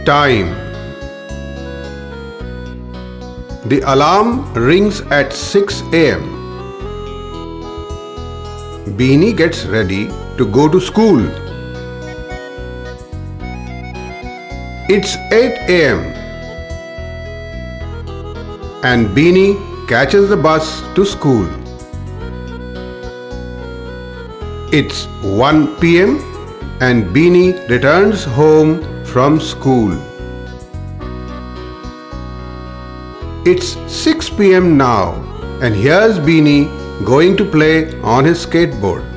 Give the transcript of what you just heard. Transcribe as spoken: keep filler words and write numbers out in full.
time. The alarm rings at six A M Beanie gets ready to go to school. It's eight A M and Beanie catches the bus to school. It's one P M and Beanie returns home from school. It's six P M now and here's Beanie going to play on his skateboard.